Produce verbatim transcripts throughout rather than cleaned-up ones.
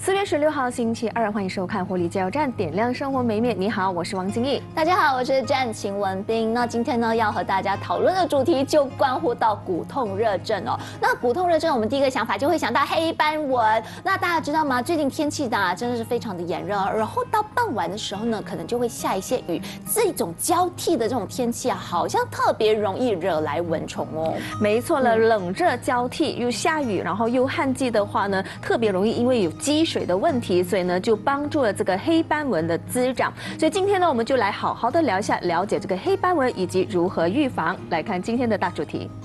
四月十六号星期二，欢迎收看《活力加油站》，点亮生活美面。你好，我是王金毅。 大家好，我是詹晴文彬。那今天呢，要和大家讨论的主题就关乎到骨痛热症哦。那骨痛热症，我们第一个想法就会想到黑斑纹。那大家知道吗？最近天气呢，真的是非常的炎热，然后到傍晚的时候呢，可能就会下一些雨。这种交替的这种天气啊，好像特别容易惹来蚊虫哦。 没错了，冷热交替又下雨，然后又旱季的话呢，特别容易因为有积水的问题，所以呢就帮助了这个黑斑纹的滋长。所以今天呢，我们就来好好的聊一下，了解这个黑斑纹以及如何预防。来看今天的大主题。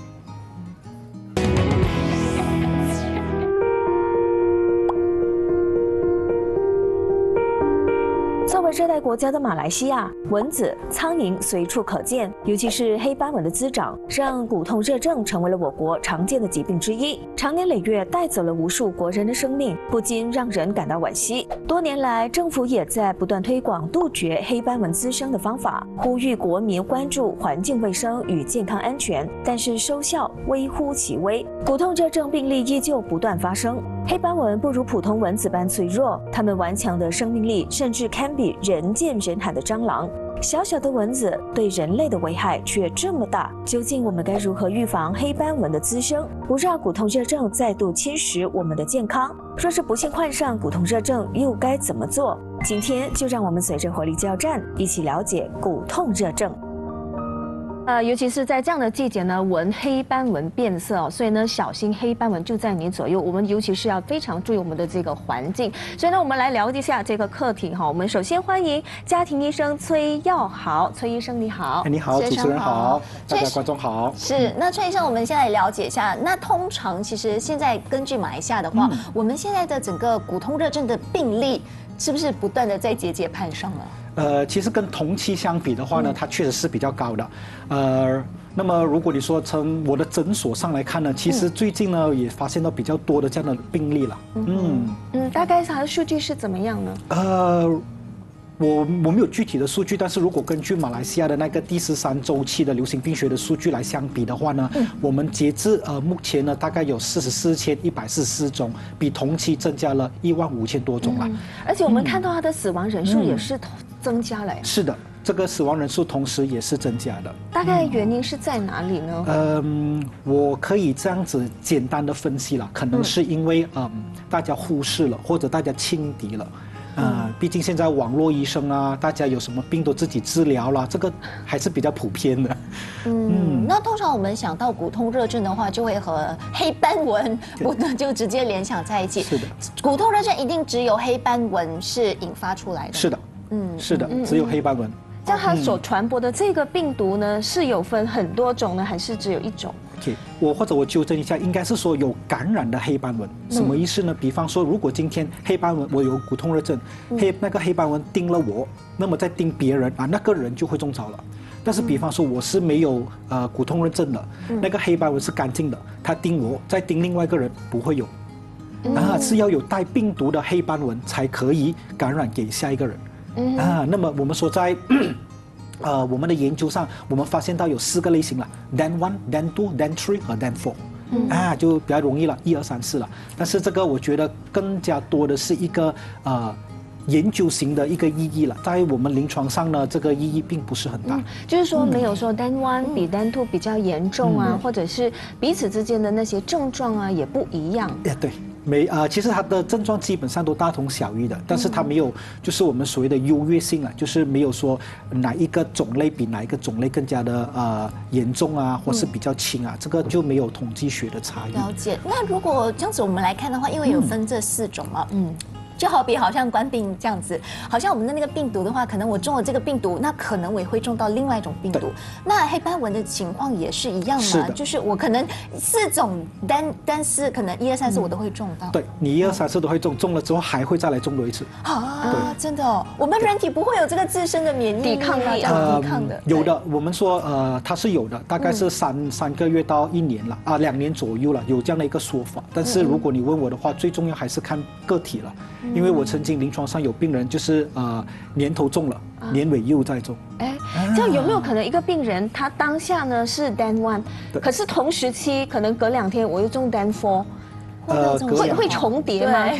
作为热带国家的马来西亚，蚊子、苍蝇随处可见，尤其是黑斑纹的滋长，让骨痛热症成为了我国常见的疾病之一，长年累月带走了无数国人的生命，不禁让人感到惋惜。多年来，政府也在不断推广杜绝黑斑纹滋生的方法，呼吁国民关注环境卫生与健康安全，但是收效微乎其微，骨痛热症病例依旧不断发生。黑斑纹不如普通蚊子般脆弱，它们顽强的生命力甚至堪比人见人喊的蟑螂。小小的蚊子对人类的危害却这么大，究竟我们该如何预防黑斑纹的滋生，不让骨痛热症再度侵蚀我们的健康？若是不幸患上骨痛热症，又该怎么做？今天就让我们随着活力加油站一起了解骨痛热症。呃，尤其是在这样的季节呢，蚊黑斑纹变色哦，所以呢，小心黑斑纹就在你左右。我们尤其是要非常注意我们的这个环境。所以呢，我们来聊一下这个课题哈。我们首先欢迎家庭医生崔耀豪，崔医生你好。 你好，主持人好，大家观众好。 是，那崔医生，我们现在了解一下，那通常其实现在根据马来西亚的话，嗯、我们现在的整个骨痛热症的病例是不是不断的在节节攀升了？ 呃，其实跟同期相比的话呢，它确实是比较高的。呃，那么如果你说从我的诊所上来看呢，其实最近呢也发现到比较多的这样的病例了。 嗯嗯，大概它的数据是怎么样呢？ 呃。我我没有具体的数据，但是如果根据马来西亚的那个第十三周期的流行病学的数据来相比的话呢，嗯、我们截至呃目前呢大概有四十四千一百四十四宗，比同期增加了一万五千多宗了、嗯。 而且我们看到它的死亡人数也是增加了、嗯。 是的，这个死亡人数同时也是增加的。 大概原因是在哪里呢？ 嗯，我可以这样子简单的分析了，可能是因为嗯大家忽视了，或者大家轻敌了。呃，毕竟现在网络医生啊，大家有什么病都自己治疗啦，这个还是比较普遍的。 嗯，嗯那通常我们想到骨痛热症的话，就会和黑斑纹不就直接联想在一起。 是的， 骨痛热症一定只有黑斑纹是引发出来的。 是的，嗯，是的，只有黑斑纹。 像它所传播的这个病毒呢，是有分很多种呢，还是只有一种？ OK， 我或者我纠正一下，应该是说有感染的黑斑纹，什么意思呢？比方说，如果今天黑斑纹我有骨痛热症，黑那个黑斑纹叮了我，那么再叮别人啊，那个人就会中招了。但是比方说我是没有呃骨痛热症的，那个黑斑纹是干净的，他叮我再叮另外一个人不会有，啊是要有带病毒的黑斑纹才可以感染给下一个人。 啊，那么我们说在，呃，我们的研究上，我们发现到有四个类型了 ，Dan one、Dan two、Dan three 和 Dan four，、嗯、啊，就比较容易了，一二三四了。但是这个我觉得更加多的是一个呃研究型的一个意义了，在我们临床上呢，这个意义并不是很大。嗯、 就是说没有说 Dan one 比 Dan two 比较严重啊，嗯、或者是彼此之间的那些症状啊也不一样。 哎，对。 没啊、呃，其实它的症状基本上都大同小异的，但是它没有，就是我们所谓的优越性啊，就是没有说哪一个种类比哪一个种类更加的呃严重啊，或是比较轻啊，嗯、这个就没有统计学的差异。 了解。那如果这样子我们来看的话，因为有分这四种嘛，嗯。 就好比好像冠病这样子，好像我们的那个病毒的话，可能我中了这个病毒，那可能我也会中到另外一种病毒。那黑斑纹的情况也是一样嘛？就是我可能四种单单是可能一二三四我都会中到。 对，你一二三四都会中，中了之后还会再来中多一次。 啊，真的哦，我们人体不会有这个自身的免疫抵抗力啊，抵抗的。 有的，我们说呃它是有的，大概是三三个月到一年了啊，两年左右了，有这样的一个说法。但是如果你问我的话，最重要还是看个体了。 因为我曾经临床上有病人就是呃年头中了，年尾又再中。 哎，这样有没有可能一个病人他当下呢是 Dan one， 可是同时期可能隔两天我又中 Dan four， 呃，会会重叠吗？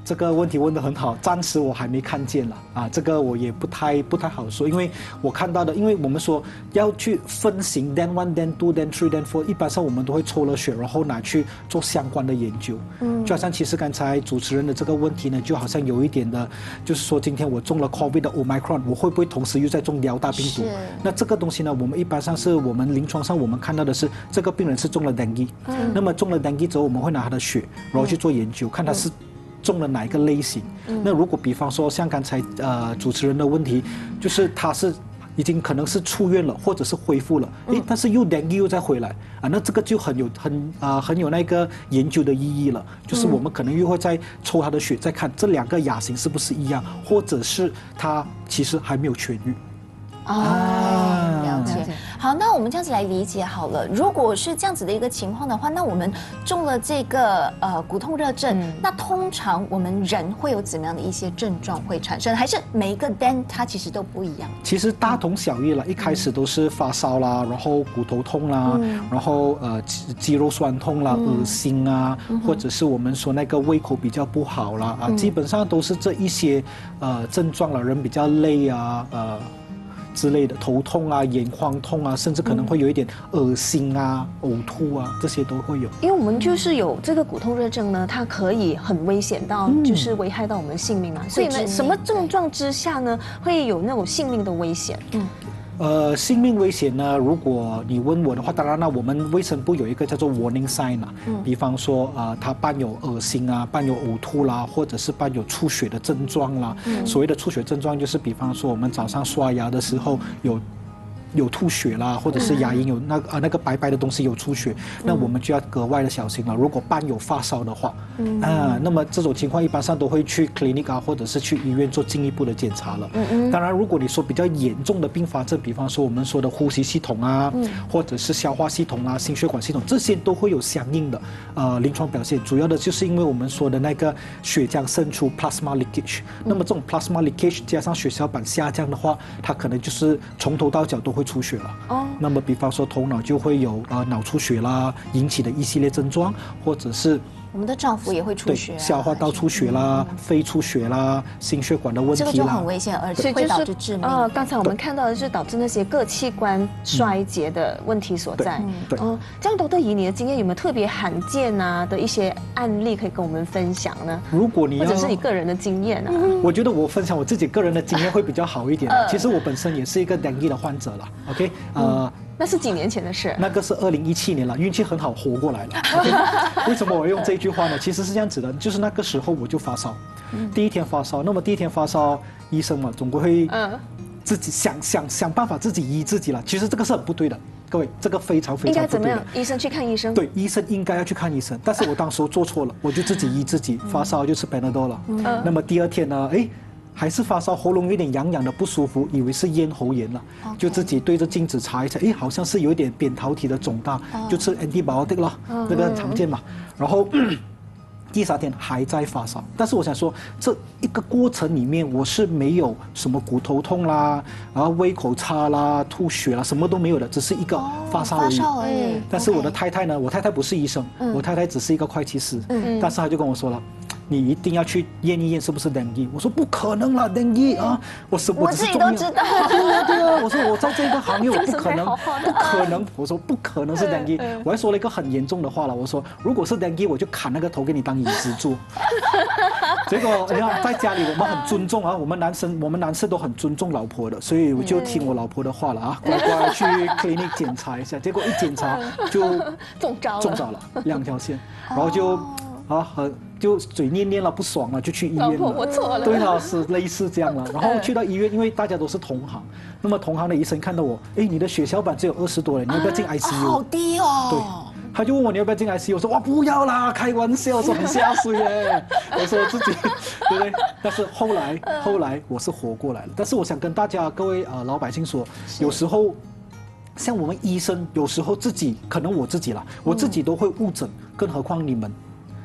这个问题问得很好，暂时我还没看见了啊，这个我也不太不太好说，因为我看到的，因为我们说要去分型 ，then one then two then three then four， 一般上我们都会抽了血，然后拿去做相关的研究。嗯，就好像其实刚才主持人的这个问题呢，就好像有一点的，就是说今天我中了 COVID 的 Omicron， 我会不会同时又在中辽大病毒？那这个东西呢，我们一般上是我们临床上我们看到的是这个病人是中了 dengue，嗯，那么中了 dengue 之后，我们会拿他的血，然后去做研究，看他是中了哪一个类型。嗯、那如果比方说像刚才呃主持人的问题，就是他是已经可能是出院了，或者是恢复了，诶，但是又 dengue 又再回来啊，那这个就很有很啊、呃、很有那个研究的意义了。就是我们可能又会再抽他的血，再看这两个亚型是不是一样，或者是他其实还没有痊愈。 哦，了解。好，那我们这样子来理解好了。如果是这样子的一个情况的话，那我们中了这个呃骨痛热症，嗯、那通常我们人会有怎么样的一些症状会产生？还是每一个 D E N 它其实都不一样？ 其实大同小异了，一开始都是发烧啦，然后骨头痛啦，嗯、然后呃肌肉酸痛啦、恶、嗯、心啊，嗯、或者是我们说那个胃口比较不好啦啊，嗯、基本上都是这一些呃症状了，人比较累啊，呃。之类的头痛啊、眼眶痛啊，甚至可能会有一点恶心啊、呕吐啊，这些都会有。 因为我们就是有这个骨痛热症呢，它可以很危险到就是危害到我们的性命嘛。嗯、所以呢，什么症状之下呢，会有那种性命的危险？嗯。 呃，性命危险呢？如果你问我的话，当然了，我们卫生部有一个叫做 warning sign 啊，嗯、比方说啊、呃，它伴有恶心啊，伴有呕吐啦，或者是伴有出血的症状啦。嗯、所谓的出血症状就是，比方说我们早上刷牙的时候有。有吐血啦，或者是牙龈有那啊那个白白的东西有出血，那我们就要格外的小心了。如果伴有发烧的话，嗯、啊，那么这种情况一般上都会去 clinic 啊，或者是去医院做进一步的检查了。嗯嗯。当然，如果你说比较严重的并发症，比方说我们说的呼吸系统啊，嗯、或者是消化系统啊、心血管系统，这些都会有相应的呃临床表现。主要的就是因为我们说的那个血浆渗出 plasma leakage，、嗯、那么这种 plasma leakage 加上血小板下降的话，它可能就是从头到脚都会出血了。哦，那么比方说头脑就会有呃脑出血啦引起的一系列症状，或者是我们的丈夫也会出血、啊， 对，消化道出血啦、嗯、肺出血啦、心血管的问题啦， 这个就很危险，而且会导致致命。 呃，刚才我们看到的是导致那些各器官衰竭的问题所在。 嗯，对。 嗯，这样，窦以你的经验有没有特别罕见啊的一些案例可以跟我们分享呢？ 如果你要， 或者是你个人的经验啊？ 我觉得我分享我自己个人的经验会比较好一点。呃、其实我本身也是一个 dengue 的患者了。OK， 呃。嗯， 那是几年前的事， 那个是二零一七年了，运气很好活过来了。Okay? 为什么我用这句话呢？其实是这样子的，就是那个时候我就发烧，嗯、第一天发烧，那么第一天发烧，医生嘛总归会自己想想想办法自己医自己了。其实这个是很不对的，各位，这个非常非常不对的。应该怎么样？ 医生去看医生。 对，医生应该要去看医生，但是我当时做错了，我就自己医自己，发烧就吃 Panadol 了。嗯、那么第二天呢，哎。还是发烧，喉咙有点痒痒的不舒服，以为是咽喉炎了， okay. 就自己对着镜子查一下，哎，好像是有一点扁桃体的肿大， oh. 就吃 antibiotic 了，那个很常见嘛。然后第三天还在发烧，但是我想说，这一个过程里面我是没有什么骨头痛啦，然后胃口差啦、吐血啦，什么都没有的，只是一个发烧而已。 发烧而已。 但是我的太太呢，我太太不是医生，嗯、我太太只是一个会计师，嗯、但是她就跟我说了。你一定要去验一验是不是 dengue。我说不可能啦 dengue 啊，我是我自己都知道。 对啊对啊，我说我在这个行业我不可能，不可能，我说不可能是 dengue。我还说了一个很严重的话了，我说如果是 dengue 我就砍那个头给你当椅子坐。结果你看在家里我们很尊重啊，我们男生我们男士都很尊重老婆的，所以我就听我老婆的话了啊，乖乖去 clinic 检查一下。结果一检查就中招了， 中招了，两条线，然后就啊很。就嘴念念了，不爽了，就去医院了。 老婆，我错了。 对啊，是类似这样了。然后去到医院，因为大家都是同行，那么同行的医生看到我，哎，你的血小板只有二十多了，你要不要进 I C U？ 好低哦。 对，他就问我你要不要进 I C U， 我说哇不要啦，开玩笑，说很下水耶。我说我自己，对不对？但是后来后来我是活过来了。但是我想跟大家各位呃老百姓说，有时候。像我们医生有时候自己，可能我自己啦，我自己都会误诊，更何况你们。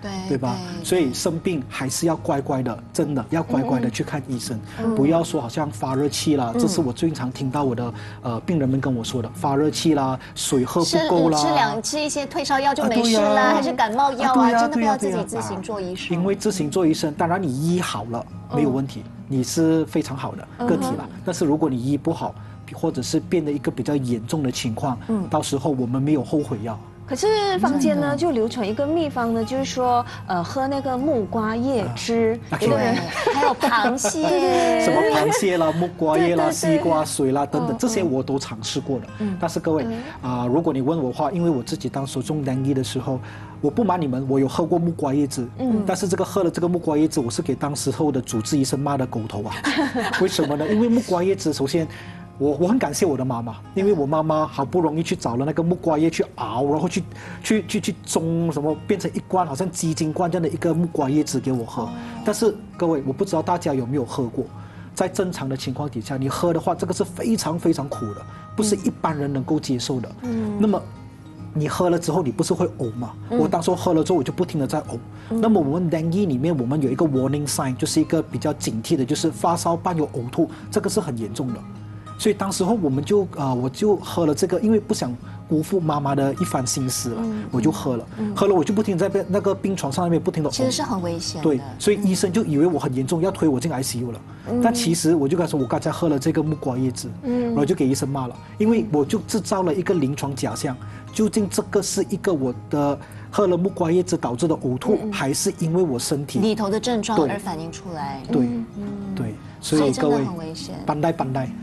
对对吧？所以生病还是要乖乖的，真的要乖乖的去看医生，不要说好像发热气啦，这是我最常听到我的呃病人们跟我说的，发热气啦，水喝不够啦， 吃两吃一些退烧药就没事啦，还是感冒药啊，真的不要自己自行做医生。 因为自行做医生，当然你医好了没有问题，你是非常好的个体了，但是如果你医不好，或者是变得一个比较严重的情况，嗯，到时候我们没有后悔药。 可是坊间呢就流传一个秘方呢，就是说，呃，喝那个木瓜叶汁， 有的人还有螃蟹， 什么螃蟹啦、木瓜叶啦、西瓜水啦等等，这些我都尝试过的。但是各位啊，如果你问我的话，因为我自己当时中dengue的时候，我不瞒你们，我有喝过木瓜叶汁，嗯，但是这个喝了这个木瓜叶汁，我是给当时候的主治医生骂的狗头啊。为什么呢？因为木瓜叶汁首先。我我很感谢我的妈妈，因为我妈妈好不容易去找了那个木瓜叶去熬，然后去去去去中什么变成一罐好像鸡精罐这样的一个木瓜叶汁给我喝。但是各位，我不知道大家有没有喝过，在正常的情况底下，你喝的话，这个是非常非常苦的，不是一般人能够接受的。嗯，那么。你喝了之后，你不是会呕吗？嗯、我当时喝了之后，我就不停的在呕。嗯、那么我们 dengue 里面，我们有一个 warning sign， 就是一个比较警惕的，就是发烧伴有呕吐，这个是很严重的。所以当时候我们就啊、呃，我就喝了这个，因为不想辜负妈妈的一番心思了，嗯、我就喝了，嗯、喝了我就不停在那个病床上那边不停的呕， 其实是很危险的。 对，所以医生就以为我很严重，要推我进 I C U 了。嗯、但其实我就跟他说，我刚才喝了这个木瓜叶汁，嗯、然后就给医生骂了，因为我就制造了一个临床假象，究竟这个是一个我的喝了木瓜叶汁导致的呕吐，嗯、还是因为我身体里头的症状而反映出来？ 对，嗯、对。所以各位，班带班带。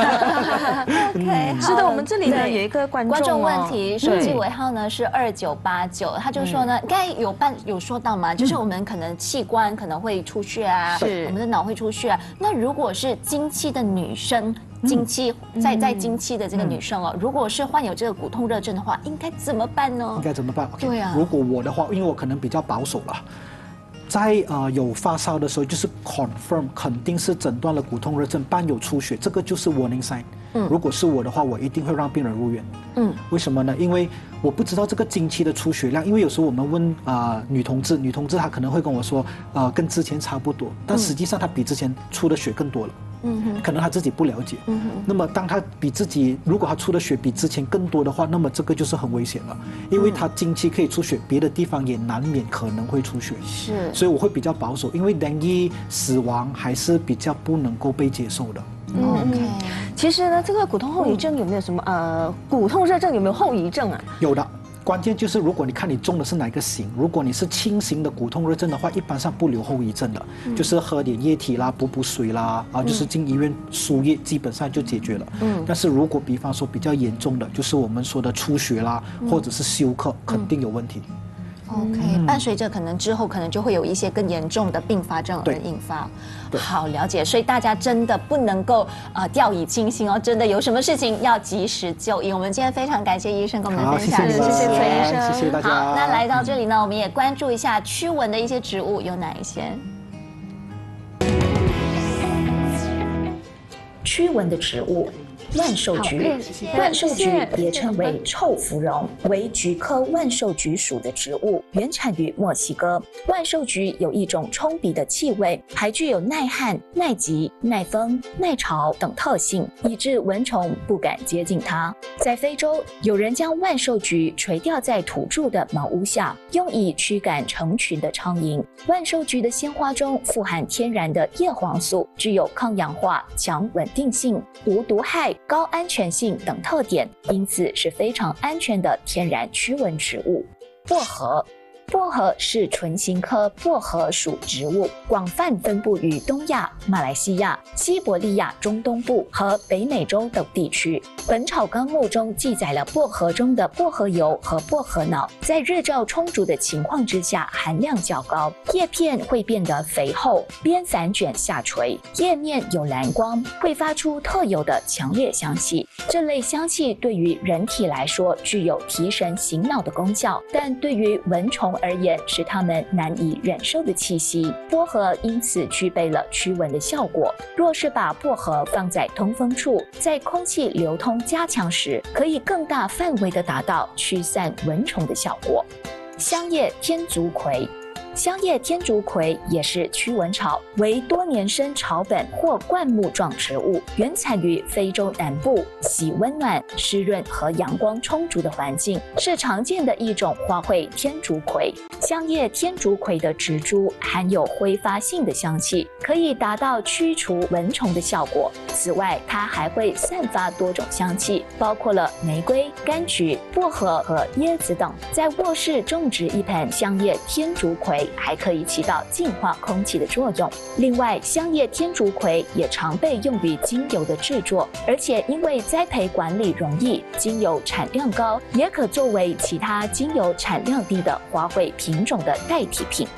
OK， 是的，我们这里呢有一个观众观众问题，手机尾号呢是二九八九，他就说呢，刚才有办有说到嘛，就是我们可能器官可能会出血啊，我们的脑会出血啊。那如果是经期的女生，经期在在经期的这个女生哦，如果是患有这个骨痛热症的话，应该怎么办呢？ 应该怎么办？ 对啊， 如果我的话，因为我可能比较保守了。在呃有发烧的时候，就是 confirm 肯定是诊断了骨痛热症，伴有出血，这个就是 warning sign。嗯，如果是我的话，我一定会让病人入院。嗯，为什么呢？因为我不知道这个经期的出血量，因为有时候我们问啊、呃、女同志，女同志她可能会跟我说，呃跟之前差不多，但实际上她比之前出的血更多了。嗯哼，可能她自己不了解。嗯哼，那么当她比自己，如果她出的血比之前更多的话，那么这个就是很危险了，因为她经期可以出血，别的地方也难免可能会出血。 是， 所以我会比较保守，因为dengue死亡还是比较不能够被接受的。 嗯 ，OK。其实呢，这个骨痛后遗症有没有什么呃，骨痛热症有没有后遗症啊？ 有的。关键就是，如果你看你中的是哪个型，如果你是轻型的骨痛热症的话，一般上不留后遗症的，嗯、就是喝点液体啦、补补水啦，啊，就是进医院输液，基本上就解决了。嗯，但是如果比方说比较严重的，就是我们说的出血啦，嗯、或者是休克，肯定有问题。 OK，、嗯、伴随着可能之后可能就会有一些更严重的并发症而引发。好，了解。所以大家真的不能够呃掉以轻心哦，真的有什么事情要及时就医。我们今天非常感谢医生跟我们分享， 谢谢崔医生，谢谢大家。 好，那来到这里呢，我们也关注一下驱蚊的一些植物有哪一些。 驱蚊的植物。万寿菊，万寿菊也称为臭芙蓉，为菊科万寿菊属的植物，原产于墨西哥。万寿菊有一种冲鼻的气味，还具有耐旱、耐疾、耐风、耐潮等特性，以致蚊虫不敢接近它。在非洲，有人将万寿菊垂吊在土著的茅屋下，用以驱赶成群的苍蝇。万寿菊的鲜花中富含天然的叶黄素，具有抗氧化、强稳定性、无毒害、高安全性等特点，因此是非常安全的天然驱蚊植物。薄荷。薄荷是唇形科薄荷属植物，广泛分布于东亚、马来西亚、西伯利亚中东部和北美洲等地区。本草纲目中记载了薄荷中的薄荷油和薄荷脑在日照充足的情况之下含量较高，叶片会变得肥厚，边散卷下垂，叶面有蓝光，会发出特有的强烈香气。这类香气对于人体来说具有提神醒脑的功效，但对于蚊虫而言是它们难以忍受的气息。薄荷因此具备了驱蚊的效果。若是把薄荷放在通风处，在空气流通加强时，可以更大范围地达到驱散蚊虫的效果。香叶天竺葵。 香叶天竺葵也是驱蚊草，为多年生草本或灌木状植物，原产于非洲南部，喜温暖、湿润和阳光充足的环境，是常见的一种花卉天竺葵。香叶天竺葵的植株含有挥发性的香气，可以达到驱除蚊虫的效果。此外，它还会散发多种香气，包括了玫瑰、柑橘、薄荷和椰子等。在卧室种植一盆香叶天竺葵，还可以起到净化空气的作用。另外，香叶天竺葵也常被用于精油的制作，而且因为栽培管理容易，精油产量高，也可作为其他精油产量低的花卉品种的代替品。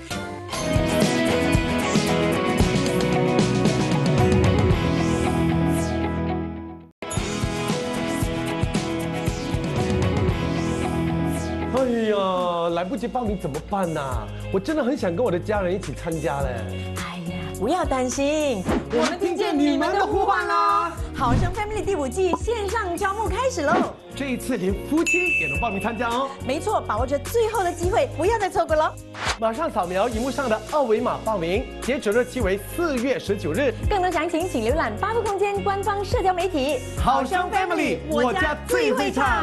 哎呀，来不及报名怎么办呐、啊？我真的很想跟我的家人一起参加嘞。 哎呀，不要担心， 我们听见你们的呼唤啦！ 好声 Family 第五季线上招募开始喽！ 这一次连夫妻也能报名参加哦。 没错，把握着最后的机会，不要再错过喽！ 马上扫描荧幕上的二维码报名，截止日期为四月十九日。 更多详情请浏览八度空间官方社交媒体。 好声 Family， 我家最会唱。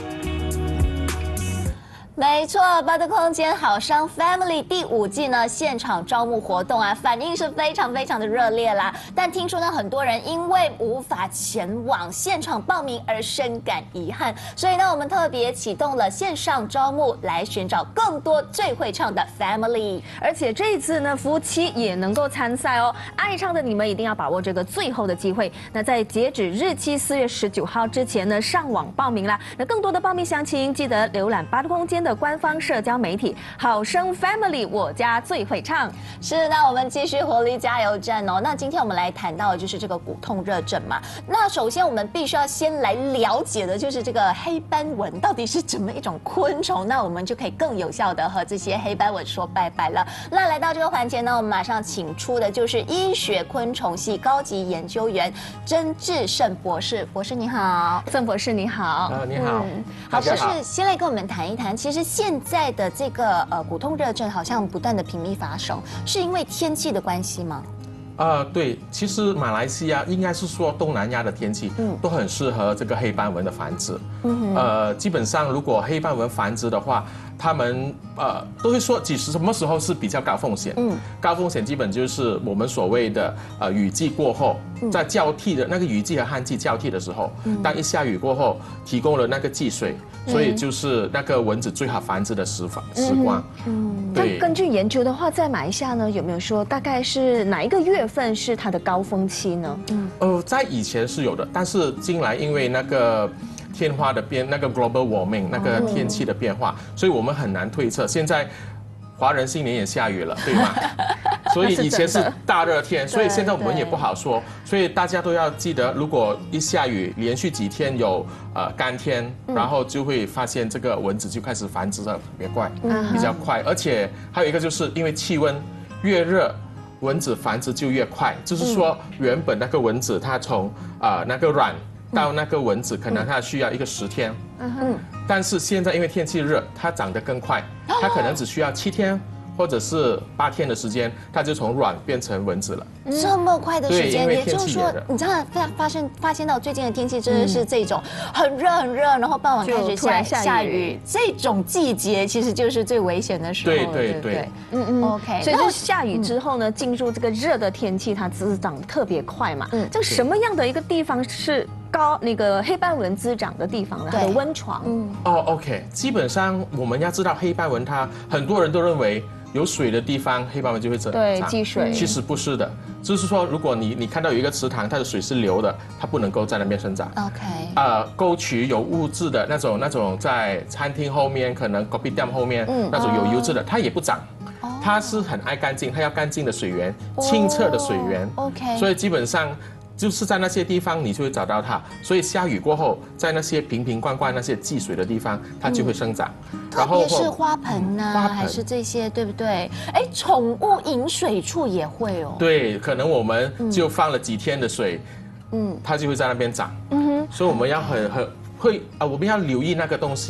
没错，八度空间好声 Family 第五季呢现场招募活动啊，反应是非常非常的热烈啦。但听说呢，很多人因为无法前往现场报名而深感遗憾，所以呢，我们特别启动了线上招募，来寻找更多最会唱的 Family。 而且这一次呢，夫妻也能够参赛哦。爱唱的你们一定要把握这个最后的机会。那在截止日期四月十九号之前呢，上网报名啦。那更多的报名详情，记得浏览八度空间的官方社交媒体好声 Family 我家最会唱。 是，那我们继续活力加油站哦。那今天我们来谈到的就是这个骨痛热症嘛。那首先我们必须要先来了解的就是这个黑斑蚊到底是怎么一种昆虫，那我们就可以更有效的和这些黑斑蚊说拜拜了。那来到这个环节呢，我们马上请出的就是医学昆虫系高级研究员曾志胜博士。博士你好。 曾博士你好。 啊，你好。 嗯、好，博士先来跟我们谈一谈，其实现在的这个呃骨痛热症好像不断的频密发生，是因为天气的关系吗？ 呃，对，其实马来西亚应该是说东南亚的天气，嗯，都很适合这个黑斑蚊的繁殖。嗯，呃，基本上如果黑斑蚊繁殖的话，他们呃都会说，几时什么时候是比较高风险？嗯，高风险基本就是我们所谓的呃雨季过后，在交替的那个雨季和旱季交替的时候，当一下雨过后，提供了那个积水，所以就是那个蚊子最好繁殖的时法时光。嗯， 对。根据研究的话，在马来西亚呢，有没有说大概是哪一个月份是它的高峰期呢？嗯， 呃，在以前是有的，但是近来因为那个天花的变，那个 global warming 那个天气的变化，所以我们很难推测。现在华人新年也下雨了，对吗？所以以前是大热天，所以现在我们也不好说。所以大家都要记得，如果一下雨，连续几天有呃干天，然后就会发现这个蚊子就开始繁殖的特别快，比较快。而且还有一个就是因为气温越热，蚊子繁殖就越快。就是说，原本那个蚊子它从啊、呃、那个卵到那个蚊子，可能它需要一个十天，嗯，但是现在因为天气热，它长得更快，它可能只需要七天或者是八天的时间，它就从卵变成蚊子了。 这么快的时间，也就是说， 热你知道发发现发现到最近的天气真的是这种很热很热，然后傍晚开始下下雨，这种季节其实就是最危险的时候。 对对对， 嗯嗯 ，OK。 所以就下雨之后呢，进入这个热的天气，它滋长得特别快嘛。嗯，这个什么样的一个地方是高那个黑斑蚊滋长的地方呢？它的温床。嗯。 哦 ，OK， 基本上我们要知道黑斑蚊，它很多人都认为有水的地方黑斑蚊就会长， 对，积水。 其实不是的，就是说，如果你你看到有一个池塘，它的水是流的，它不能够在那边生长。 OK。 呃，沟渠有污渍的那种，那种在餐厅后面，可能 kopitiam 后面那种有油渍的，它也不长。它是很爱干净，它要干净的水源，清澈的水源。 OK。 所以基本上就是在那些地方你就会找到它。所以下雨过后，在那些瓶瓶罐罐那些积水的地方，它就会生长。 特别是花盆呐，还是这些，对不对？哎，宠物饮水处也会哦。 对，可能我们就放了几天的水，嗯，它就会在那边长。嗯哼。所以我们要很很会啊，我们要留意那个东西。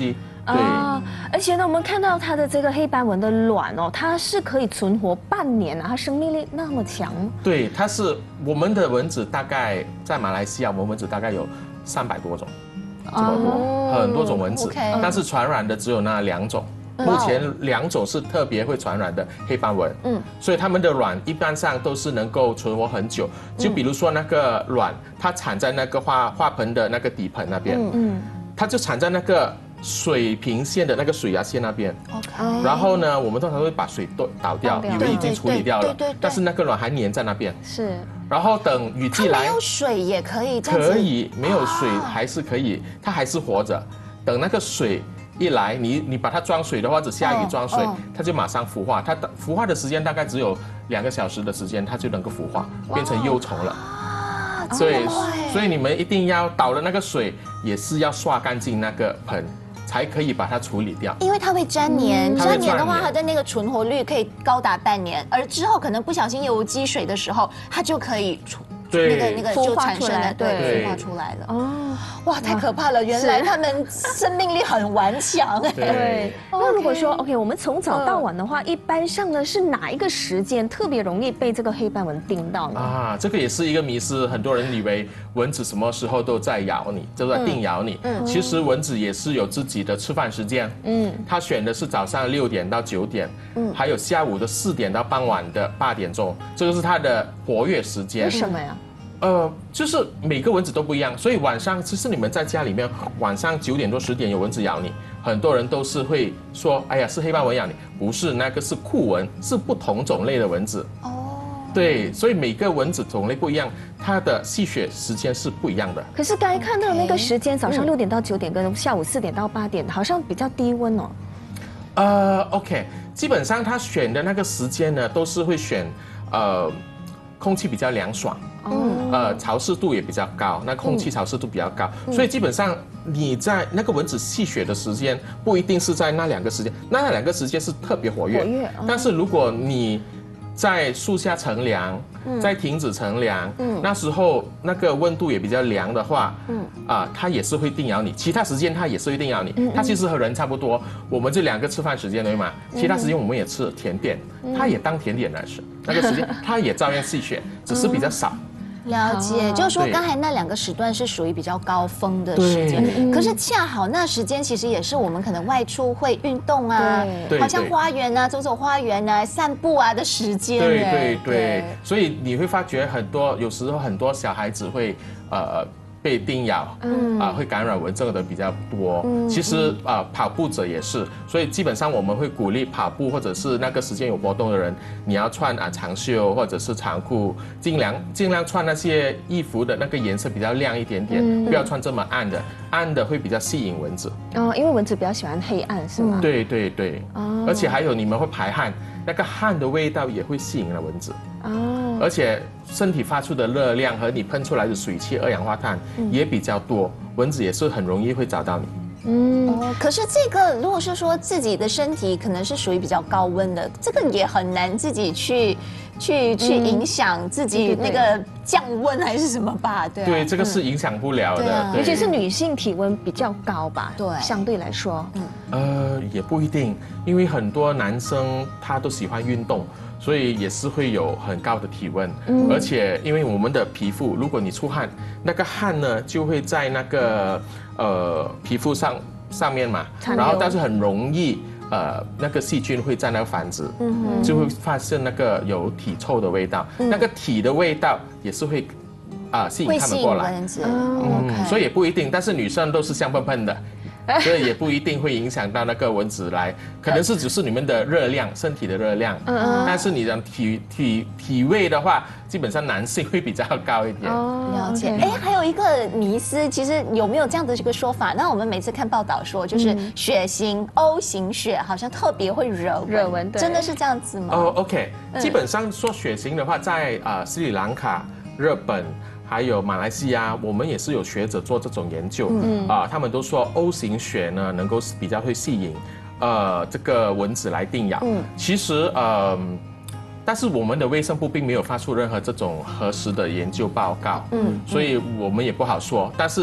啊，而且呢，我们看到它的这个黑斑纹的卵哦，它是可以存活半年啊，它生命力那么强。 对，它是我们的蚊子，大概在马来西亚，我们蚊子大概有三百多种，这么多，很多种蚊子，但是传染的只有那两种。目前两种是特别会传染的黑斑蚊，嗯，所以它们的卵一般上都是能够存活很久。就比如说那个卵，它产在那个花花盆的那个底盆那边，嗯，它就产在那个水平线的那个水压线那边。OK。然后呢，我们通常会把水倒倒掉，以为已经处理掉了，对对。但是那个卵还粘在那边。是。然后等雨季来， 没有水也可以这样子。 可以，没有水还是可以，它还是活着。等那个水一来，你你把它装水的话，或者下雨装水，它就马上孵化。它孵化的时间大概只有两个小时的时间，它就能够孵化，变成幼虫了。所以所以你们一定要倒了那个水，也是要刷干净那个盆，才可以把它处理掉。 因为它会粘黏，粘黏的话，它的那个存活率可以高达半年，而之后可能不小心有积水的时候，它就可以出。那个那个就产生了，对，孵化出来了。哦，哇，太可怕了！原来它们生命力很顽强。 对。那如果说 OK， 我们从早到晚的话，一般上呢是哪一个时间特别容易被这个黑斑蚊叮到呢？ 啊，这个也是一个迷思，很多人以为蚊子什么时候都在咬你，都在叮咬你。嗯。其实蚊子也是有自己的吃饭时间。嗯。它选的是早上六点到九点，嗯，还有下午的四点到傍晚的八点钟，这个是它的活跃时间。 为什么呀？ 呃，就是每个蚊子都不一样，所以晚上其实你们在家里面，晚上九点多十点有蚊子咬你，很多人都是会说，哎呀，是黑斑蚊咬你，不是，那个是库蚊，是不同种类的蚊子。哦，对，所以每个蚊子种类不一样，它的吸血时间是不一样的。 可是刚才看到那个时间，早上六点到九点跟下午四点到八点，好像比较低温哦。 呃 ，OK， 基本上他选的那个时间呢，都是会选，呃。空气比较凉爽，嗯，呃，潮湿度也比较高，那空气潮湿度比较高，所以基本上你在那个蚊子吸血的时间不一定是在那两个时间，那两个时间是特别活跃，活跃。但是如果你在树下乘凉，在亭子乘凉，嗯，那时候那个温度也比较凉的话，嗯，啊，它也是会叮咬你，其他时间它也是会叮咬你，它其实和人差不多，我们这两个吃饭时间对吗？其他时间我们也吃甜点，它也当甜点来吃。那个时间，它也照样吸血，只是比较少。 了解，就是说刚才那两个时段是属于比较高峰的时间，可是恰好那时间其实也是我们可能外出会运动啊，好像花园啊，走走花园啊，散步啊的时间。 对对对，所以你会发觉很多，有时候很多小孩子会呃。被叮咬，嗯啊，会感染蚊症的比较多。嗯，其实啊，跑步者也是，所以基本上我们会鼓励跑步或者是那个时间有活动的人，你要穿啊长袖或者是长裤，尽量尽量穿那些衣服的那个颜色比较亮一点点，嗯、不要穿这么暗的，暗的会比较吸引蚊子。 哦，因为蚊子比较喜欢黑暗，是吗？ 对对对。哦。而且还有你们会排汗，那个汗的味道也会吸引了蚊子。哦。而且身体发出的热量和你喷出来的水汽、二氧化碳也比较多，蚊子也是很容易会找到你。 嗯，哦，可是这个如果是说自己的身体可能是属于比较高温的，这个也很难自己去去去影响自己那个降温还是什么吧？对、啊， 对，这个是影响不了的， 啊、尤其是女性体温比较高吧？对，相对来说，嗯， 呃，也不一定，因为很多男生他都喜欢运动。所以也是会有很高的体温，嗯、而且因为我们的皮肤，如果你出汗，那个汗呢就会在那个呃皮肤上上面嘛，然后但是很容易呃那个细菌会在那个繁殖，嗯、就会发现那个有体臭的味道，嗯、那个体的味道也是会啊、呃、吸引他们过来， 嗯， okay. 所以也不一定，但是女生都是香喷喷的。所以也不一定会影响到那个蚊子来，可能是只是你们的热量，身体的热量。嗯，但是你的体体体味的话，基本上男性会比较高一点。 哦，了解。哎，还有一个迷思，其实有没有这样的一个说法？那我们每次看报道说，就是血型 O 型血好像特别会惹惹蚊， 真的是这样子吗？ 哦 ，OK， 基本上说血型的话，在啊斯里兰卡、日本。还有马来西亚，我们也是有学者做这种研究，嗯啊，他们都说 O 型血呢能够比较会吸引，呃，这个蚊子来叮咬。嗯，其实呃，但是我们的卫生部并没有发出任何这种核实的研究报告，嗯，所以我们也不好说。但是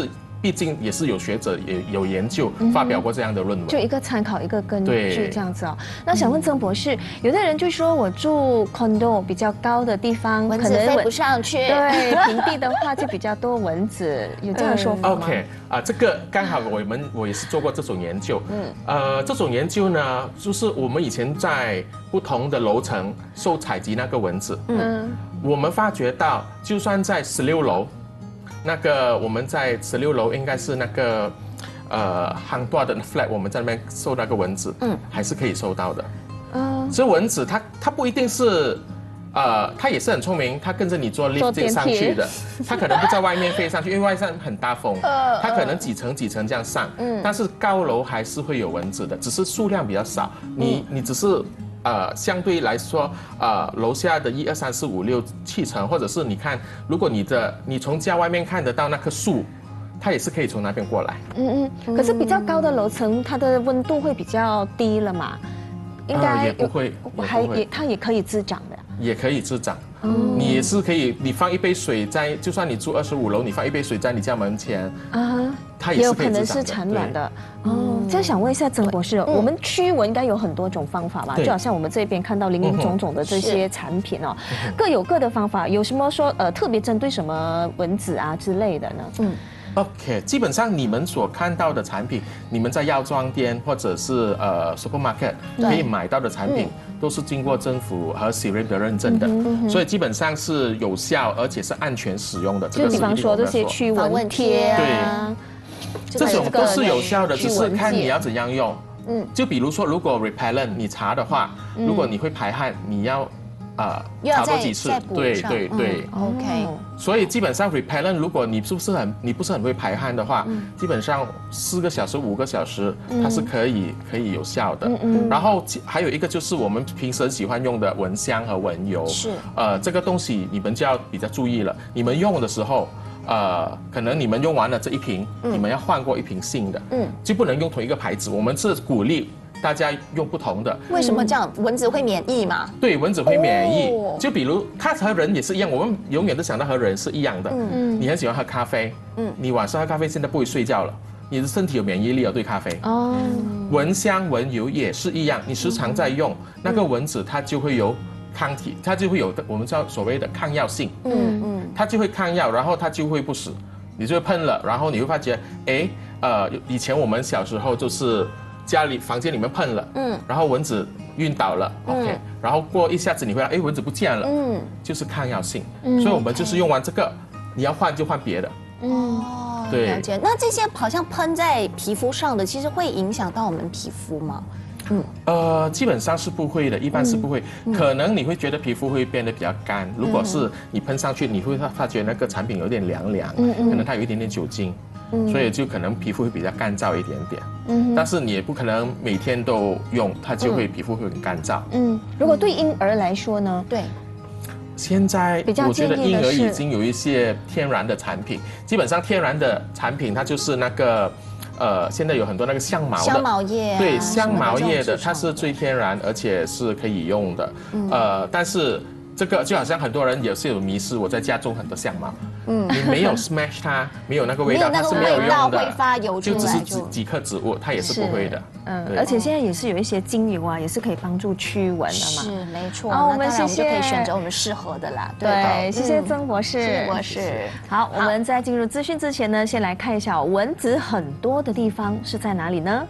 毕竟也是有学者也有研究发表过这样的论文， 就一个参考一个根据对这样子哦。那想问曾博士，有的人就说我住 condo 比较高的地方， 蚊子飞不上去， 对，平地的话就比较多蚊子，有这样的说法吗 ？OK 啊，这个刚好我们我也是做过这种研究，嗯，呃，这种研究呢，就是我们以前在不同的楼层受采集那个蚊子，嗯，我们发觉到，就算在十六楼，那个我们在十六楼应该是那个呃夯多的 flat， 我们在那边收那个蚊子，嗯，还是可以收到的，嗯，所以蚊子它它不一定是。呃，它也是很聪明，它跟着你坐 lift 上去的，它可能不在外面飞上去，因为外上很大风，它可能几层几层这样上，嗯，但是高楼还是会有蚊子的，只是数量比较少，你你只是呃相对来说，呃楼下的一二三四五六七层，或者是你看，如果你的你从家外面看得到那棵树，它也是可以从那边过来， 嗯嗯，可是比较高的楼层，它的温度会比较低了嘛，应该、 呃、也不会， 还也它也可以滋长的。 也可以滋长，嗯，你也是可以，你放一杯水在，就算你住二十五楼，你放一杯水在你家门前啊，它也是可以滋长的， 也有可能是产卵的。哦，这样想问一下曾博士，我们驱蚊应该有很多种方法吧？就好像我们这边看到林林总总的这些产品哦，各有各的方法，有什么说呃特别针对什么蚊子啊之类的呢？嗯。 OK， 基本上你们所看到的产品，你们在药妆店或者是呃 supermarket 可以买到的产品，都是经过政府和 C R I M 的认证的，所以基本上是有效而且是安全使用的。 就比方说这些驱蚊贴啊， 对，这种都是有效的，只是看你要怎样用。嗯，就比如说，如果 repellent 你擦的话，如果你会排汗，你要。啊，擦多几次，对对对 ，OK。 所以基本上 repellent， 如果你是不是很你不是很会排汗的话，基本上四个小时、五个小时，它是可以可以有效的。然后还有一个就是我们平时很喜欢用的蚊香和蚊油， 是呃这个东西你们就要比较注意了。你们用的时候，呃，可能你们用完了这一瓶，你们要换过一瓶新的，嗯，就不能用同一个牌子。我们是鼓励。大家用不同的， 为什么这样？蚊子会免疫嘛？ 对，蚊子会免疫。哦、就比如它和人也是一样，我们永远都想到和人是一样的。嗯，你很喜欢喝咖啡，嗯，你晚上喝咖啡，现在不会睡觉了，你的身体有免疫力了对咖啡。哦，蚊香、蚊油也是一样，你时常在用，那个蚊子它就会有抗体，它就会有我们叫所谓的抗药性。嗯嗯，它就会抗药，然后它就会不死，你就会喷了，然后你会发觉，哎，呃，以前我们小时候就是。家里房间里面喷了，嗯，然后蚊子晕倒了 ，OK， 然后过一下子你回来，哎，蚊子不见了，嗯，就是抗药性，所以我们就是用完这个，你要换就换别的， 哦，对，了解。那这些好像喷在皮肤上的，其实会影响到我们皮肤吗？ 嗯，呃，基本上是不会的，一般是不会，可能你会觉得皮肤会变得比较干，如果是你喷上去，你会发觉那个产品有点凉凉，嗯嗯，可能它有一点点酒精。所以就可能皮肤会比较干燥一点点，嗯，但是你也不可能每天都用，它就会皮肤会很干燥。 嗯，如果对婴儿来说呢？ 对， 现在我觉得婴儿已经有一些天然的产品，基本上天然的产品它就是那个，呃，现在有很多那个香茅的， 香茅叶， 对，香茅叶的，它是最天然而且是可以用的，呃，但是。这个就好像很多人也是有迷失，我在家种很多香茅，嗯，你没有 smash 它，没有那个味道，它是没有用的， 会发油出来， 就只是几几颗植物，它也是不会的。 嗯，而且现在也是有一些精油啊，也是可以帮助驱蚊的嘛。 是，没错。那我们谢谢，就可以选择我们适合的啦。 对，谢谢曾博士。 谢谢博士。 好，我们在进入资讯之前呢，先来看一下蚊子很多的地方是在哪里呢？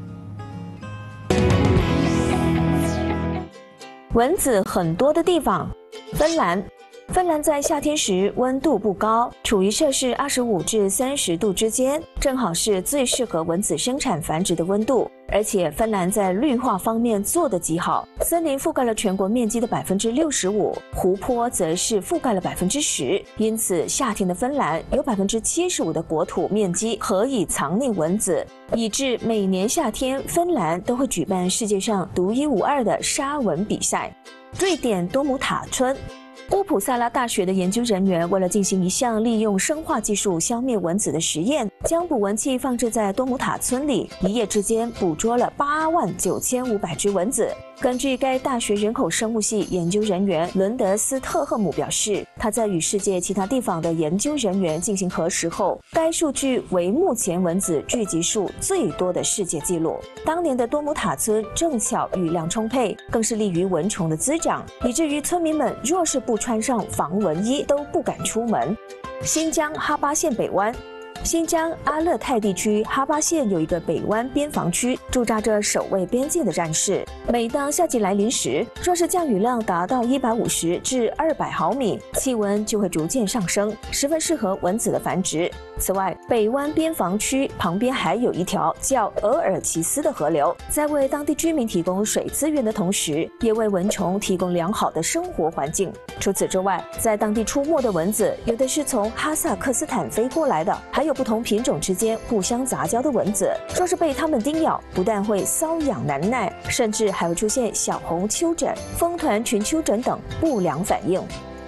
蚊子很多的地方，芬兰。芬兰在夏天时温度不高，处于摄氏二十五至三十度之间，正好是最适合蚊子生产繁殖的温度。而且芬兰在绿化方面做得极好，森林覆盖了全国面积的百分之六十五，湖泊则是覆盖了百分之十，因此夏天的芬兰有百分之七十五的国土面积可以藏匿蚊子，以致每年夏天芬兰都会举办世界上独一无二的杀蚊比赛。瑞典多姆塔村。乌普萨拉大学的研究人员为了进行一项利用生化技术消灭蚊子的实验，将捕蚊器放置在多姆塔村里，一夜之间捕捉了八万九千五百只蚊子。 根据该大学人口生物系研究人员伦德斯特赫姆表示，他在与世界其他地方的研究人员进行核实后，该数据为目前蚊子聚集数最多的世界纪录。当年的多姆塔村正巧雨量充沛，更是利于蚊虫的滋长，以至于村民们若是不穿上防蚊衣都不敢出门。新疆哈巴县北湾。新疆阿勒泰地区哈巴县有一个北湾边防区，驻扎着守卫边境的战士。每当夏季来临时，若是降雨量达到一百五十至二百毫米，气温就会逐渐上升，十分适合蚊子的繁殖。此外，北湾边防区旁边还有一条叫额尔齐斯的河流，在为当地居民提供水资源的同时，也为蚊虫提供良好的生活环境。除此之外，在当地出没的蚊子，有的是从哈萨克斯坦飞过来的，还有不同品种之间互相杂交的蚊子。若是被它们叮咬，不但会瘙痒难耐，甚至还会出现小红丘疹、风团群丘疹等不良反应。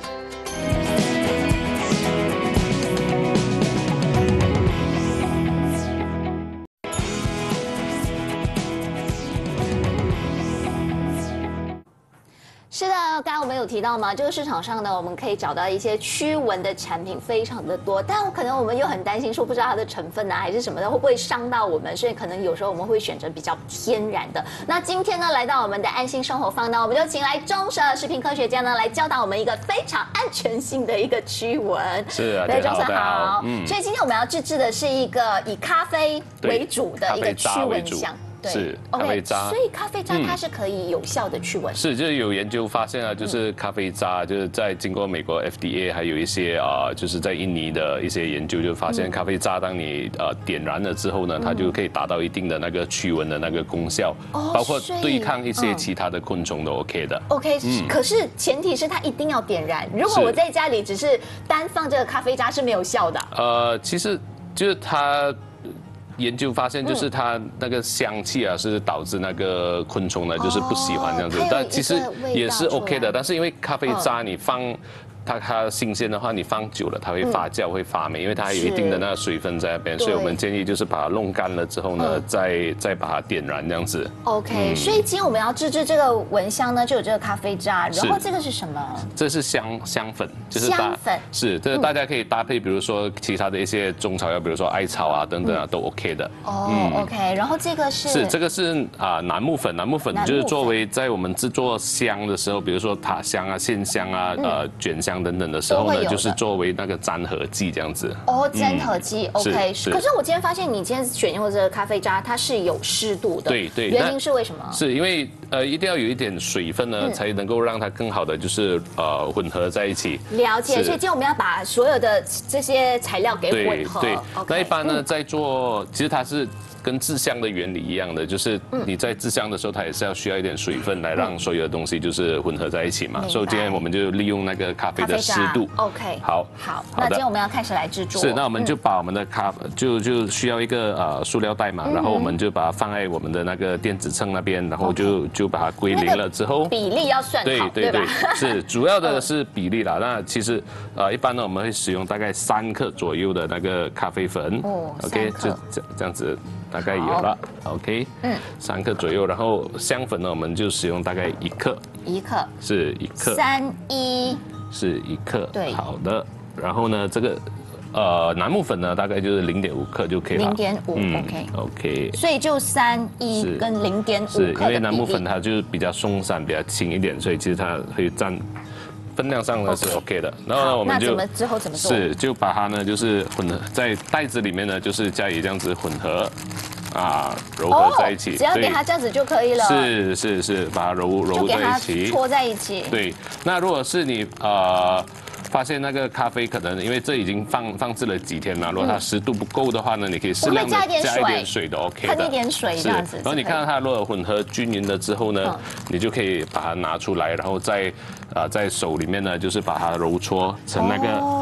是的，刚才我们有提到嘛，这个市场上呢，我们可以找到一些驱蚊的产品非常的多，但可能我们又很担心说，不知道它的成分啊还是什么的，会不会伤到我们，所以可能有时候我们会选择比较天然的。那今天呢，来到我们的安心生活坊呢，我们就请来中蛇食品科学家呢来教导我们一个非常安全性的一个驱蚊。 是啊， 对，中蛇好。 嗯， 所以今天我们要自制的是一个以咖啡为主的一个驱蚊香。 是咖啡渣， 所以咖啡渣它是可以有效的驱蚊。 是，就是有研究发现啊，就是咖啡渣，就是在经过美国 F D A 还有一些啊，就是在印尼的一些研究，就发现咖啡渣当你呃点燃了之后呢，它就可以达到一定的那个驱蚊的那个功效，包括对抗一些其他的昆虫都 OK 的。 OK， 可是前提是它一定要点燃。如果我在家里只是单放这个咖啡渣是没有效的。 呃，其实就是它。研究发现，就是它那个香气啊，是导致那个昆虫呢，就是不喜欢这样子，但其实也是 OK 的。但是因为咖啡渣你放它它新鲜的话，你放久了它会发酵会发霉，因为它还有一定的那个水分在那边，所以我们建议就是把它弄干了之后呢，再再把它点燃这样子。 OK， 所以今天我们要自制这个蚊香呢，就有这个咖啡渣，然后这个是什么？ 这是香香粉， 就是香粉是，这大家可以搭配，比如说其他的一些中草药，比如说艾草啊等等啊，都 OK 的。 哦 ，OK， 然后这个是是这个是啊楠木粉，楠木粉就是作为在我们制作香的时候，比如说塔香啊、线香啊、呃卷香等等的时候呢，就是作为那个粘合剂这样子。 哦，粘合剂 ，OK。可是我今天发现你今天选用的这个咖啡渣，它是有湿度的。 对对。 原因是为什么？ 是因为呃一定要有一点水分呢，才能够让它更好的就是呃混合在一起。 了解。所以今天我们要把所有的这些材料给混合。 对对。那一般呢，在做其实它是。跟制香的原理一样的，就是你在制香的时候，它也是要需要一点水分来让所有的东西就是混合在一起嘛。所以今天我们就利用那个咖啡的湿度。 OK， 好， 好，那今天我们要开始来制作。 是，那我们就把我们的咖就就需要一个呃塑料袋嘛，然后我们就把它放在我们的那个电子秤那边，然后就就把它归零了之后， 比例要算好， 对对对，是主要的是比例啦。那其实呃一般呢我们会使用大概三克左右的那个咖啡粉。 哦 ，OK， 就这这样子。大概有了 ，OK， 嗯，三克左右，然后香粉呢，我们就使用大概一克， 一克是一克， 三一是一克， 对， 好的，然后呢，这个呃楠木粉呢，大概就是零点五克就可以了， 零点五 ，OK OK， 所以就三一跟零点五克的比例， 因为楠木粉它就是比较松散，比较轻一点，所以其实它会占。分量上呢是 OK 的，然后呢我们就那怎么之后怎么做？ 是就把它呢就是混合在袋子里面呢，就是加以这样子混合，啊揉合在一起， 只要给它这样子就可以了。 是是是，把它揉揉在一起， 搓在一起。 对，那如果是你呃。发现那个咖啡可能因为这已经放放置了几天了，如果它湿度不够的话呢，你可以适量的加一点水的 OK 的， 喷一点水这样子。 然后你看到它如果混合均匀了之后呢，你就可以把它拿出来，然后在啊在手里面呢，就是把它揉搓成那个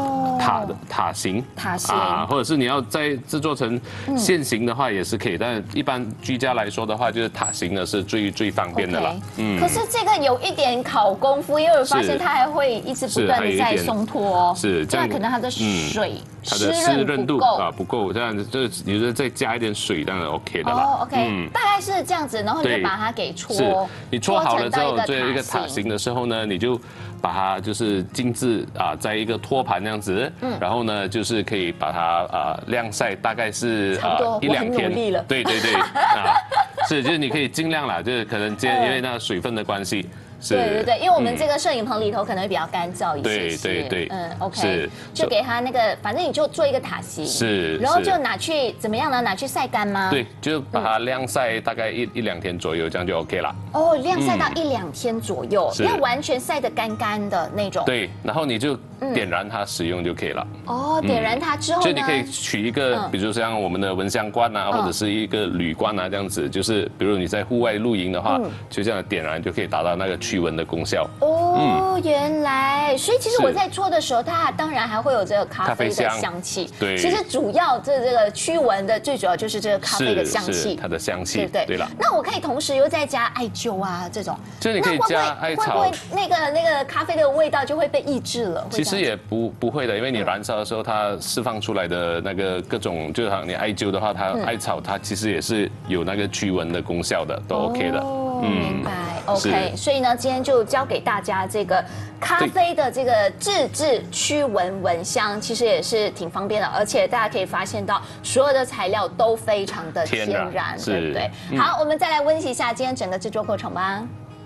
塔的塔形， 塔形啊，或者是你要再制作成线形的话也是可以，但一般居家来说的话，就是塔形的是最最方便的了。 嗯，可是这个有一点考功夫，因为我发现它还会一直不断的在松脱， 是这样， 可能它的水。 它的湿润度啊不够，这样就有时再加一点水，当然 OK 的啦。 哦 ，OK， 大概是这样子，然后你就把它给搓。 是，你搓好了之后，做一个塔形的时候呢，你就把它就是静置啊，在一个托盘那样子，然后呢就是可以把它啊晾晒，大概是啊一两天。对对对，啊，是就是你可以尽量啦，就是可能今天因为那水分的关系。 对对对，因为我们这个摄影棚里头可能会比较干燥一些。 对对对， 嗯 ，OK， 就给它那个，反正你就做一个塔形， 是， 然后就拿去怎么样呢？拿去晒干吗？ 对，就把它晾晒大概一一两天左右，这样就 OK 了。 哦，晾晒到一两天左右，要完全晒得干干的那种。 对，然后你就点燃它使用就可以了。 哦，点燃它之后呢？ 就你可以取一个，比如像我们的蚊香罐啊，或者是一个铝罐啊，这样子，就是比如你在户外露营的话，就这样点燃就可以达到那个驱蚊的功效。 哦，原来，所以其实我在做的时候，它当然还会有这个咖啡的香气。 对， 其实主要这这个驱蚊的最主要就是这个咖啡的香气， 它的香气， 对不对？ 对了。 那我可以同时又再加艾灸啊这种， 就你可以加艾草， 会不会那个那个咖啡的味道就会被抑制了？ 其实也不不会的，因为你燃烧的时候，它释放出来的那个各种，就是你艾灸的话，它艾草它其实也是有那个驱蚊的功效的，都 OK 的。 嗯，明白。OK， 所以呢，今天就教给大家这个咖啡的这个自制驱蚊蚊香，其实也是挺方便的，而且大家可以发现到所有的材料都非常的天然，对不对？好，我们再来温习一下今天整个制作过程吧。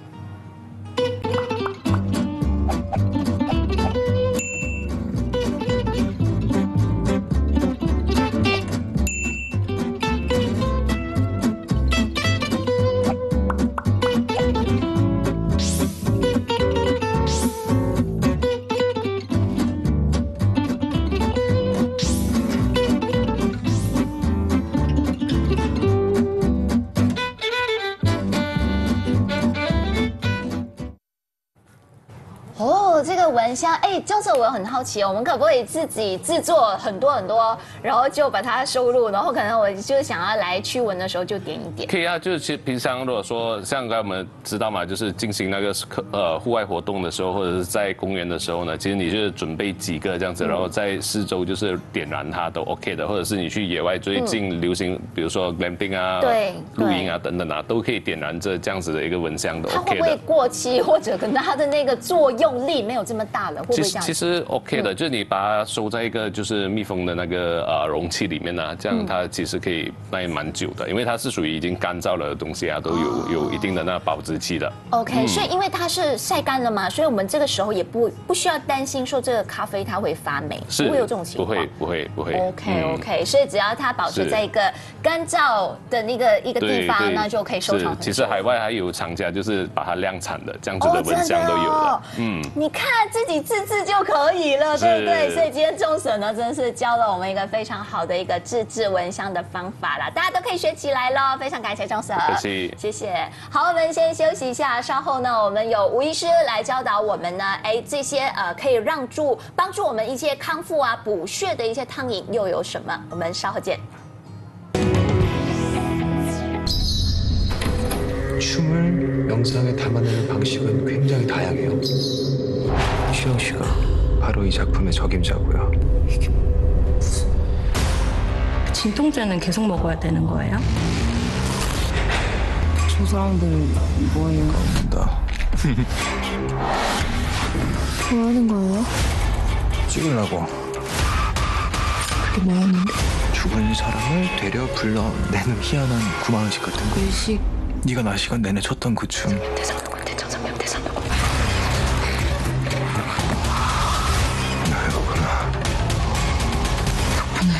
这个蚊香，哎，教授，我很好奇，我们可不可以自己制作很多很多，然后就把它收录，然后可能我就想要来驱蚊的时候就点一点。 可以啊，就是其实平常如果说像刚才我们知道嘛，就是进行那个呃户外活动的时候，或者是在公园的时候呢，其实你就是准备几个这样子，然后在四周就是点燃它都 OK 的，或者是你去野外最近流行，比如说 glamping 啊、 对露营啊等等啊，都可以点燃这这样子的一个蚊香都 OK 的。 它会不会过期，或者可能它的那个作用力没有这么大了，会不会这样？ 其实 OK 的，就是你把它收在一个就是密封的那个呃容器里面呢，这样它其实可以耐蛮久的，因为它是属于已经干燥了的东西啊，都有有一定的那保质期的。 OK， 所以因为它是晒干了嘛，所以我们这个时候也不不需要担心说这个咖啡它会发霉，不会有这种情况。 不会不会不会。 OK OK， 所以只要它保持在一个干燥的那个一个地方，那就可以收藏很久。 其实海外还有厂家就是把它量产的，这样子的蚊香都有了。 嗯，你看自己自制就可以了，对不对？所以今天仲婶呢，真的是教了我们一个非常好的一个自制蚊香的方法啦，大家都可以学起来咯。非常感谢仲婶， 谢谢， 谢谢。好，我们先休息一下，稍后呢，我们有吴医师来教导我们呢，哎，这些呃可以让助帮助我们一些康复啊、补血的一些汤饮又有什么？我们稍后见。 춤을 영상에 담아내는 방식은 굉장히 다양해요. 시영 씨가 바로 이 작품의 적임자고요. 진통제는 계속 먹어야 되는 거예요? 저 사람들 뭐예요? 나. 뭐 하는 거예요? 찍으려고. 그게 뭐였는데? 죽은 사람을 되려 불러내는 희한한 구마의식 같은 거. 의식? 네가 나 시간 내내 췄던 그 춤. 대상로군 대청성명 대상로군. 나였구나. 덕분에.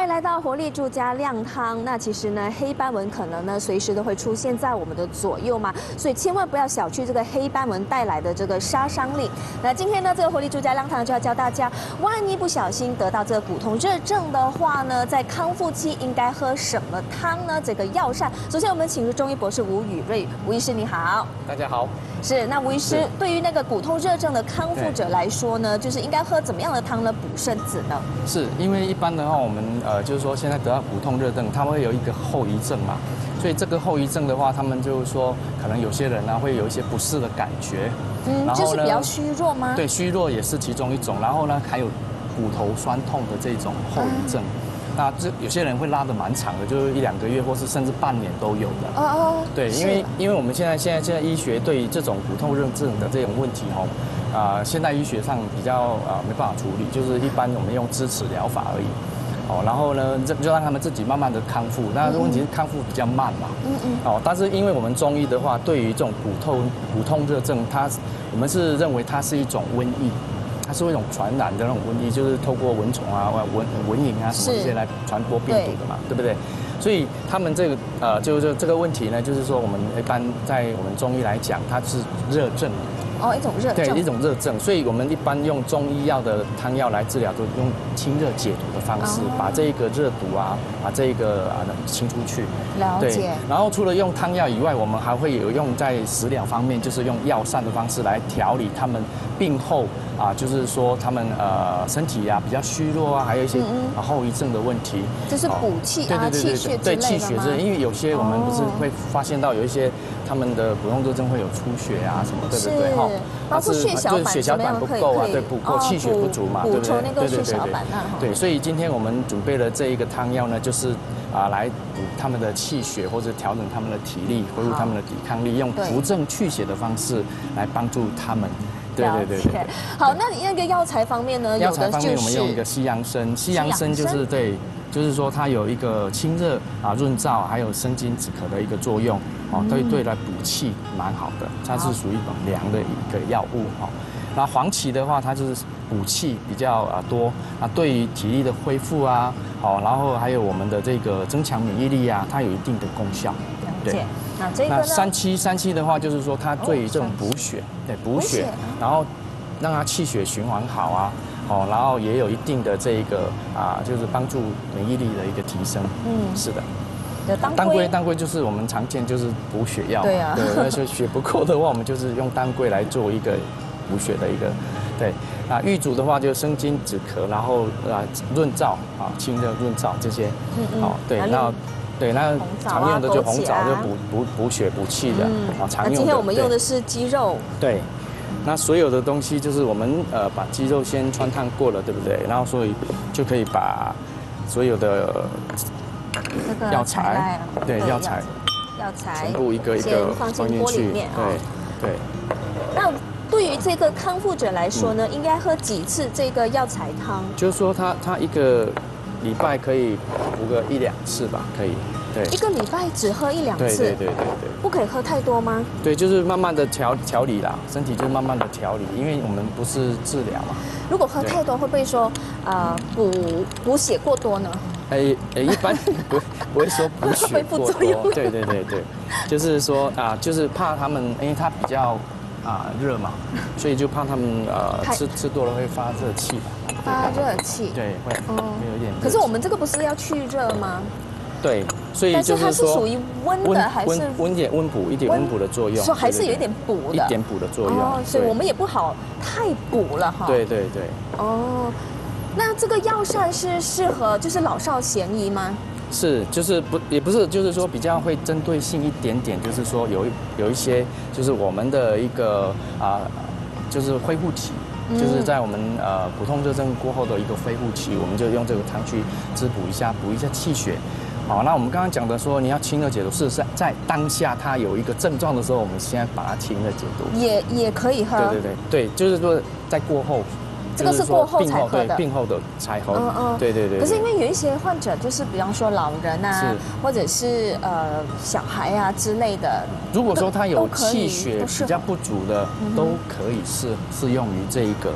迎来到活力住家靓汤。那其实呢，黑斑纹可能呢随时都会出现在我们的左右嘛，所以千万不要小觑这个黑斑纹带来的这个杀伤力。那今天呢，这个活力住家靓汤就要教大家，万一不小心得到这个骨痛热症的话呢，在康复期应该喝什么汤呢？这个药膳。首先我们请入中医博士吴宇瑞，吴医师你好。 大家好。 是，那吴医师对于那个骨痛热症的康复者来说呢，就是应该喝怎么样的汤呢？补肾子呢？ 是因为一般的话，我们呃就是说现在得到骨痛热症，它会有一个后遗症嘛，所以这个后遗症的话，他们就是说可能有些人呢会有一些不适的感觉， 嗯，就是比较虚弱吗？ 对，虚弱也是其中一种，然后呢还有骨头酸痛的这种后遗症。嗯，那这有些人会拉得蛮长的，就是一两个月，或是甚至半年都有的。哦哦。对，因为因为我们现在现在现在医学对于这种骨痛热症的这种问题哦，啊、呃，现代医学上比较啊、呃、没办法处理，就是一般我们用支持疗法而已。哦，然后呢，就就让他们自己慢慢的康复。那问题是康复比较慢嘛。嗯嗯。哦，但是因为我们中医的话，对于这种骨痛骨痛热症，它我们是认为它是一种瘟疫。它是一种传染的那种瘟疫，就是透过蚊虫啊、蚊蚊蝇啊什么这些来传播病毒的嘛， 对, 对不对？所以他们这个呃，就是这个问题呢，就是说我们一般在我们中医来讲，它是热症。 哦，一种热症。 对，一种热症，所以我们一般用中医药的汤药来治疗，都用清热解毒的方式，哦、把这个热毒啊，把这个啊清出去。 了解。 对。然后除了用汤药以外，我们还会有用在食疗方面，就是用药膳的方式来调理他们病后啊，就是说他们呃身体啊比较虚弱啊，还有一些啊后遗症的问题。 就是补气啊、气血之类的吗？ 对，气血之类，因为有些我们不是会发现到有一些他们的骨痛热症会有出血啊什么，对不对？哈。 包括血小板， 血小板不够啊，对，不够，气血不足嘛，对不对？ 对对对对。 对，所以今天我们准备了这一个汤药呢，就是啊来补他们的气血，或者调整他们的体力，恢复他们的抵抗力，用扶正去血的方式来帮助他们。对对对对。 好，那你那个药材方面呢？ 药材方面我们用一个西洋参，西洋参就是对。就是说，它有一个清热啊、润燥，还有生津止渴的一个作用，哦，对对，来补气蛮好的。它是属于凉的一个药物哦。那黄芪的话，它就是补气比较啊多，啊，对于体力的恢复啊，哦，然后还有我们的这个增强免疫力啊，它有一定的功效。 对。那这个那三七三七的话，就是说它对于这种补血，对补血，然后让它气血循环好啊。哦，然后也有一定的这个啊，就是帮助免疫力的一个提升。嗯，是的。当归，当归就是我们常见就是补血药。对啊。对，那些血不够的话，我们就是用当归来做一个补血的一个。对。啊，玉竹的话就生津止渴，然后啊润燥啊清热润燥这些。嗯嗯。哦，对，然后对那常用的就红枣就补补补血补气的啊，常用的。 今天我们用的是鸡肉。 对。那所有的东西就是我们呃把鸡肉先汆烫过了，对不对？然后所以就可以把所有的药材，对药材， 药材全部一个一个放进锅里面。 对对。 那对于这个康复者来说呢，应该喝几次这个药材汤？ 就是说他他一个礼拜可以补个一两次吧，可以。对， 一个礼拜只喝一两次， 对对对对对， 不可以喝太多吗？ 对，就是慢慢的调调理啦，身体就慢慢的调理，因为我们不是治疗嘛。 如果喝太多，会不会说呃补补血过多呢？ 哎哎，一般不不会说补血过多，对对对对，就是说啊，就是怕他们，因为他比较啊热嘛，所以就怕他们呃吃吃多了会发热气吧。 发热气。 对，会会有点。 可是我们这个不是要去热吗？ 对，所以就是说， 但是它是属于温的还是温点温补一点温补的作用， 说还是有一点补的， 一点补的作用。哦， 所以我们也不好太补了哈。 对对对。 哦，那这个药膳是适合就是老少咸宜吗？ 是，就是不也不是，就是说比较会针对性一点点，就是说有有一些就是我们的一个啊、呃，就是恢复期。就是在我们呃骨痛热症过后的一个恢复期，我们就用这个汤去滋补一下，补一下气血。好，那我们刚刚讲的说你要清热解毒，是在在当下它有一个症状的时候，我们现在把它清热解毒， 也也可以喝。 对对对对，就是说在过后。 这个是过后才喝的， 对，病后的才喝。嗯嗯，对对对。 可是因为有一些患者，就是比方说老人啊，或者是呃小孩啊之类的， 如果说他有气血比较不足的，都可以适适用于这一个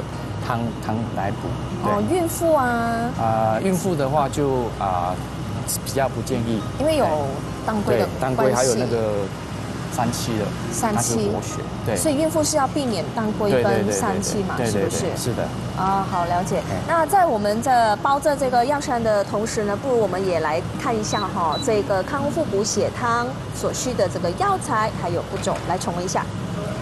汤汤来补。 哦，孕妇啊。 啊，孕妇的话就啊比较不建议， 因为有当归的当归还有那个三七的， 三七活血，对。 所以孕妇是要避免当归跟三七嘛，是不是？ 是的。 啊，好了解。那在我们这包着这个药膳的同时呢，不如我们也来看一下哈，这个康复补血汤所需的这个药材还有步骤，来重温一下。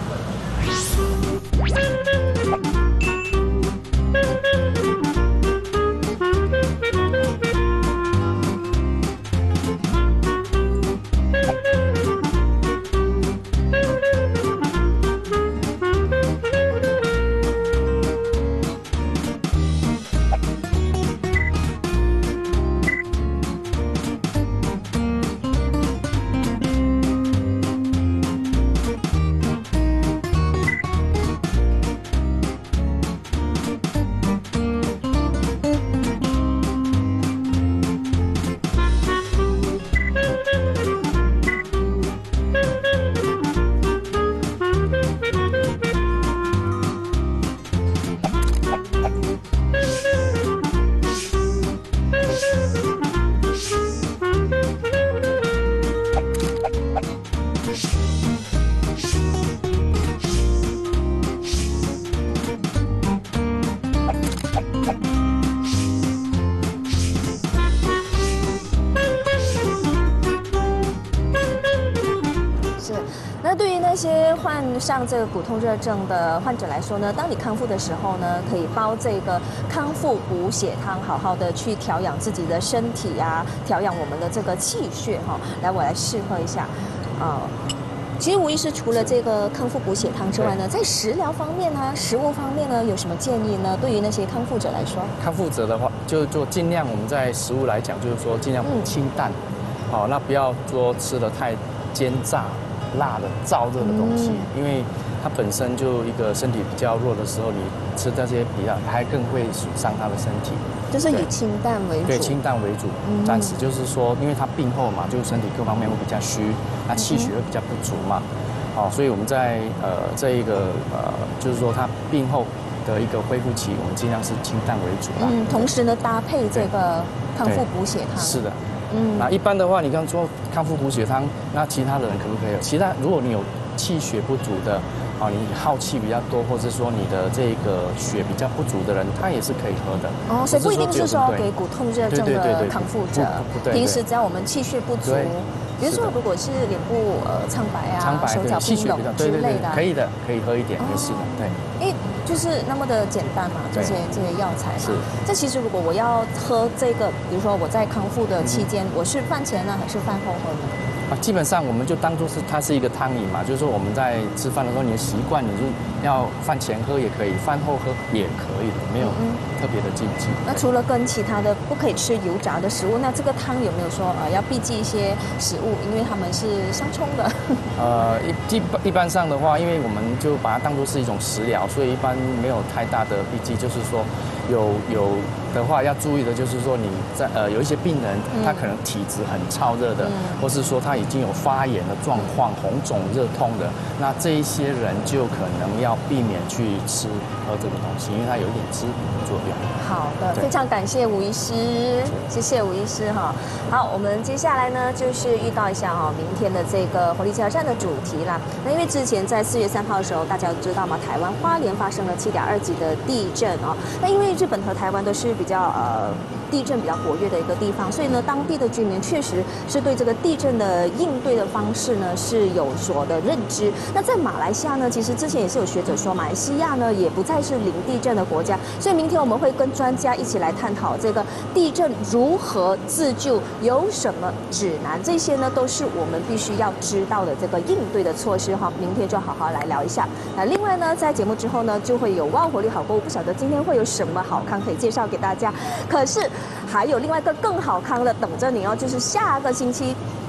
那些患上这个骨痛热症的患者来说呢，当你康复的时候呢，可以包这个康复补血汤，好好的去调养自己的身体啊，调养我们的这个气血哈。来，我来试喝一下，啊、呃。其实吴医师除了这个康复补血汤之外呢，在食疗方面呢，食物方面呢，有什么建议呢？对于那些康复者来说， 康复者的话，就做尽量我们在食物来讲，就是说尽量清淡，好、嗯，那不要说吃的太煎炸、辣的、燥热的东西，嗯、因为它本身就一个身体比较弱的时候，你吃这些比较还更会损伤他的身体。 就是以清淡为主， 对，清淡为主。嗯、暂时就是说，因为他病后嘛，就身体各方面会比较虚，那气血会比较不足嘛。好、嗯，所以我们在呃这一个呃，就是说他病后的一个恢复期，我们尽量是清淡为主啦。 嗯，同时呢搭配这个康复补血汤。 是的。嗯。那一般的话，你刚说康复补血汤，那其他的人可不可以有？其他如果你有气血不足的。啊，你耗气比较多，或者说你的这个血比较不足的人，他也是可以喝的。 哦，所以不一定是说给骨痛热症的康复者，平时只要我们气血不足，比如说如果是脸部呃苍白啊、手脚冰冷之类的， 可以的，可以喝一点，没事的。对， 因为就是那么的简单嘛，这些这些药材嘛。这其实如果我要喝这个，比如说我在康复的期间，我是饭前呢还是饭后喝呢？ 啊，基本上我们就当做是它是一个汤饮嘛，就是说我们在吃饭的时候，你的习惯你就要饭前喝也可以，饭后喝也可以的，没有特别的禁忌。 那除了跟其他的不可以吃油炸的食物，那这个汤有没有说呃要避忌一些食物，因为它们是相冲的？ 呃，一一般上的话，因为我们就把它当做是一种食疗，所以一般没有太大的避忌，就是说有有的话要注意的就是说你在呃有一些病人他可能体质很燥热的，嗯、或是说他已经有发炎的状况、红肿热痛的，那这一些人就可能要避免去吃喝这个东西，因为它有一点滋补的作用。 好的，非常感谢吴医师，谢谢吴医师哈。好，我们接下来呢就是预告一下哈，明天的这个活力加油站的主题啦。那因为之前在四月三号的时候，大家都知道嘛，台湾花莲发生了七点二级的地震哦。那因为日本和台湾都是比较呃地震比较活跃的一个地方，所以呢，当地的居民确实是对这个地震的应对的方式呢是有所的认知。那在马来西亚呢，其实之前也是有学者说，马来西亚呢也不再是零地震的国家，所以明天我们会跟专家一起来探讨这个地震如何自救，有什么指南，这些呢都是我们必须要知道的这个应对的措施哈。明天就好好来聊一下。那另外呢，在节目之后呢，就会有哇活力好购物，不晓得今天会有什么好康可以介绍给大家。可是还有另外一个更好康的等着你哦，就是下个星期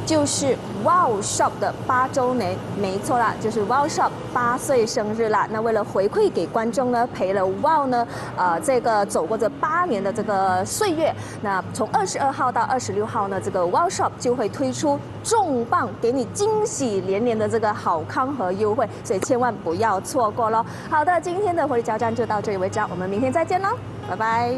就是 Wow Shop 的八周年，没错啦，就是 Wow Shop 八岁生日啦。那为了回馈给观众呢，陪了 Wow 呢，呃，这个走过这八年的这个岁月，那从二十二号到二十六号呢，这个 Wow Shop 就会推出重磅，给你惊喜连连的这个好康和优惠，所以千万不要错过咯。好的，今天的活力交战就到这里为止，我们明天再见喽，拜拜。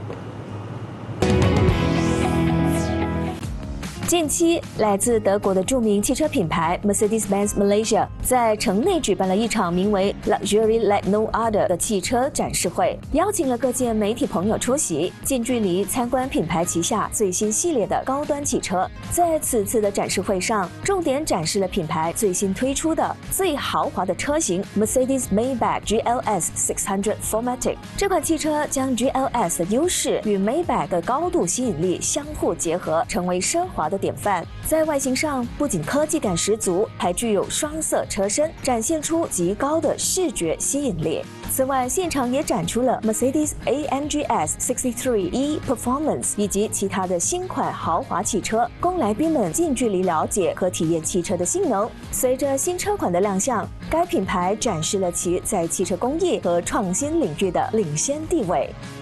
近期，来自德国的著名汽车品牌 Mercedes-Benz Malaysia 在城内举办了一场名为 Luxury Like No Other 的汽车展示会，邀请了各界媒体朋友出席，近距离参观品牌旗下最新系列的高端汽车。在此次的展示会上，重点展示了品牌最新推出的最豪华的车型 Mercedes Maybach G L S six hundred four matic。这款汽车将 G L S 的优势与 Maybach 的高度吸引力相互结合，成为奢华的典范。在外形上不仅科技感十足，还具有双色车身，展现出极高的视觉吸引力。此外，现场也展出了 Mercedes A M G S sixty-three E Performance 以及其他的新款豪华汽车，供来宾们近距离了解和体验汽车的性能。随着新车款的亮相，该品牌展示了其在汽车工艺和创新领域的领先地位。